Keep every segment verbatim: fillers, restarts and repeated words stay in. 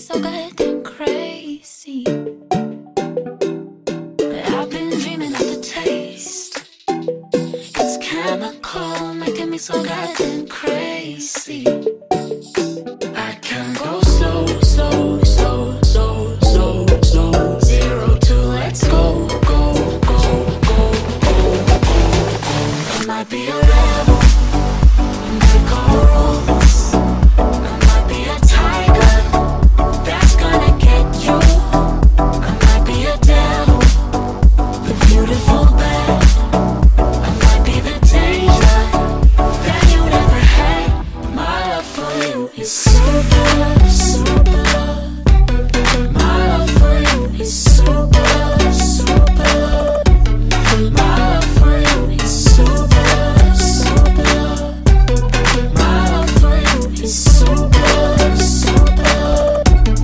so goddamn crazy. But I've been dreaming of the taste. It's chemical, making me so goddamn crazy. I can go slow, slow, slow, slow, slow, slow. Zero to let's go, go, go, go, go, go, go. I might be a rebel and break all rules. I might be a tiger that's gonna get you. I might be a devil, the beautiful bad. I might be the danger that you never had. My love for you is super love, super love. My love for you is super love, super love. My love for you is super love, super love. My love for you is super love, super love.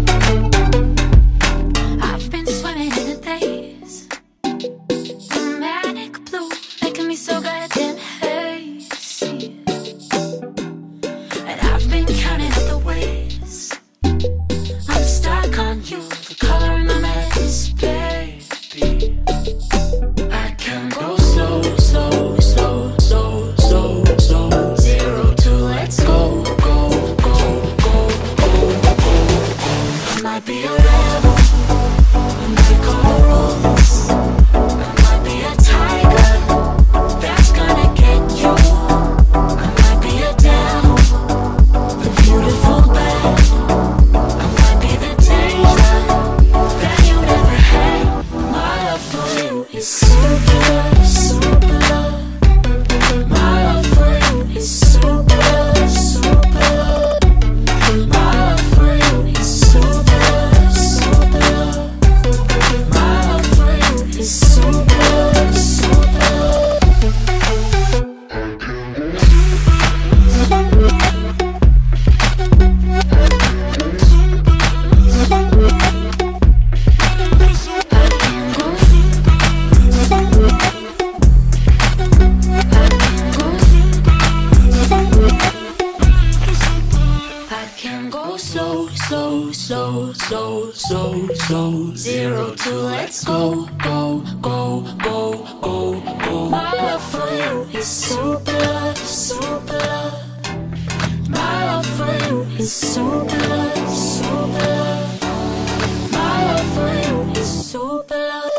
I've been swimming in a daze, the manic blue, making me so goddamn hazy. And I've been counting up the ways I'm stuck on you, the color in my madness, baby. I can go slow, slow, slow, slow, slow, slow. Zero to let's go, go, go, go, go, go, go. I might be a rebel and break all rules. I might be a tiger that's gonna get you. I might be a devil, the beautiful bad. I might be the danger that you never had. My love for you is super love, super love. My love for you is super love, super love. My love for you is super love, super love. My love for you is super love, super love. I can go slow, slow, slow, slow, slow, slow. Zero to let's go, go, go, go, go, go. My love for you is super love, super love. My love for you is super love, super love. My love for you is super love.